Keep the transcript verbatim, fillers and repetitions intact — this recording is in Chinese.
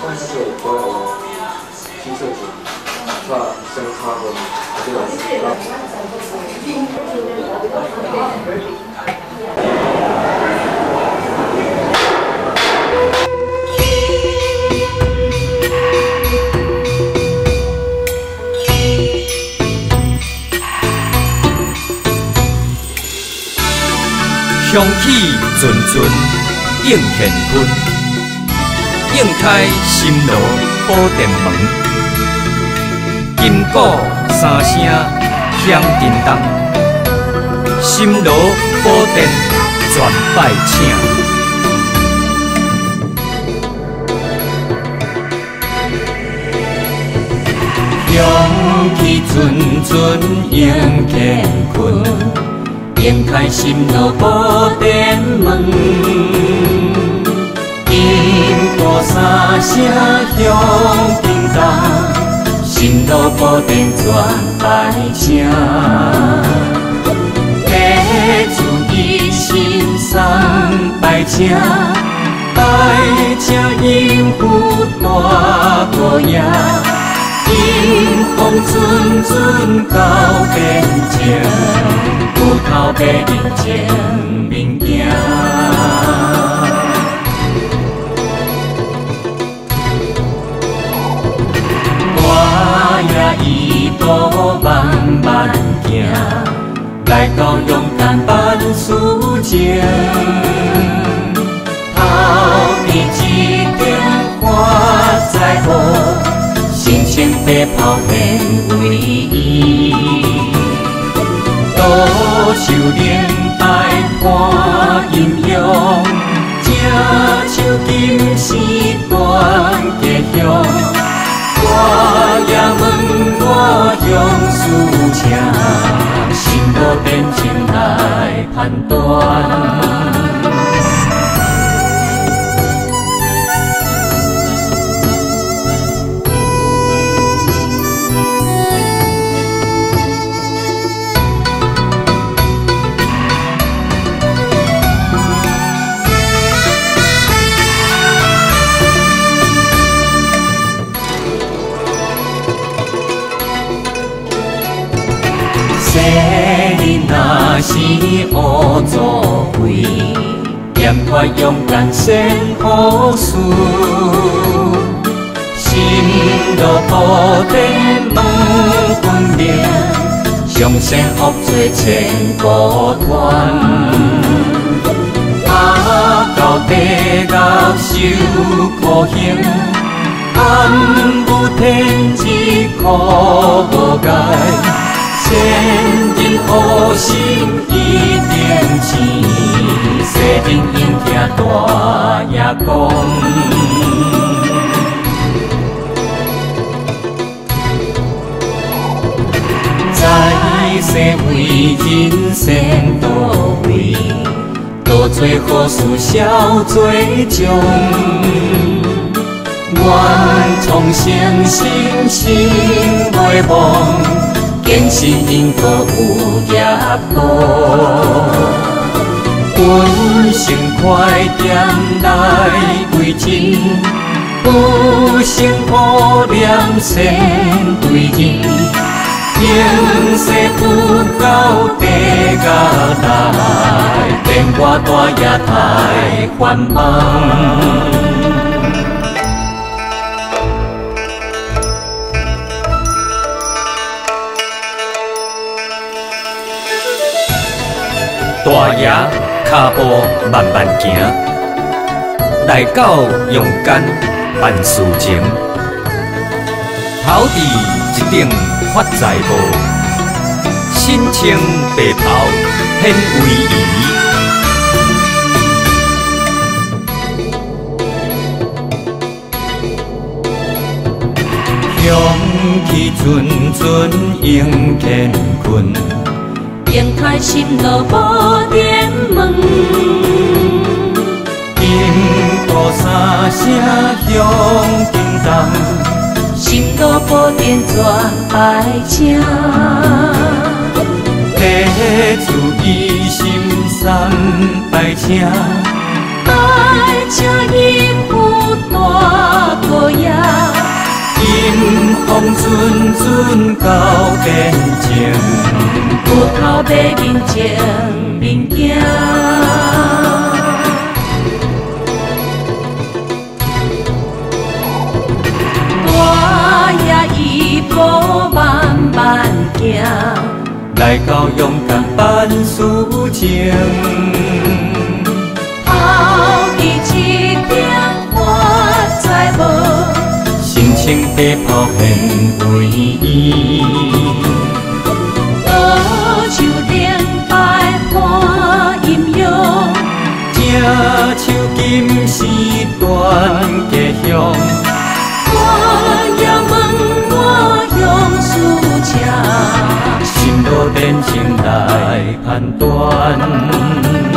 但是我有新设计，差相差的这种。 香气阵阵应乾坤，应开心罗宝殿门，金鼓三声响叮当，心罗宝殿全拜请。香气阵阵应乾坤。应开心罗宝殿门，金鼓三声响叮当，心罗宝殿全拜请。地主一心三拜请，拜请阴府大哥爷，阴风阵阵到边境。有头白人前面行，我也一步慢慢行，来到勇敢办事情。头边一点花在后，心情白袍变为伊。多少年代看阴阳，这首金丝断家乡。我也问我向事情，心无变情来判断。若是乌作为，严怀勇敢先好事。心路宝殿门分明，上善恶罪千古传。阿到地狱受苦刑，暗无天日苦无解。先人好心一点钱，世人应听大爷讲。在世为人先到位，多做好事少做种。愿从诚心心袂忘。坚信因果有业报，本性快点来为真，不成苦念先对人，应世不到地下来，变我大爷太繁忙。大爷脚步慢慢行，来到勇敢办事情。头戴一顶发财帽，身穿白袍显威仪。香气阵阵应乾坤。 应开心路宝殿门， 金鼓三声响叮当， 心路宝殿全拜请。 地主一心三拜请， 拜请阴府大哥无掖。 金风阵阵到天晴， 有头要面前面行。大野一步慢慢行， 来到勇敢办事情。 后日一定我知无。 心情地抛现为伊， 多像连摆看阴阳， 正像金丝断家乡。 我也问我用事情， 心路电情来判断。